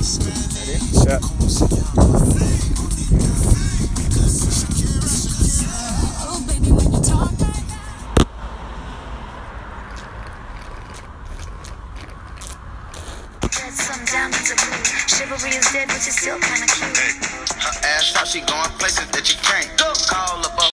Ready? Set. Some diamonds are blue. Chivalry is dead, but you're still kinda cute. Her ass out, she going places that you can't. Call up.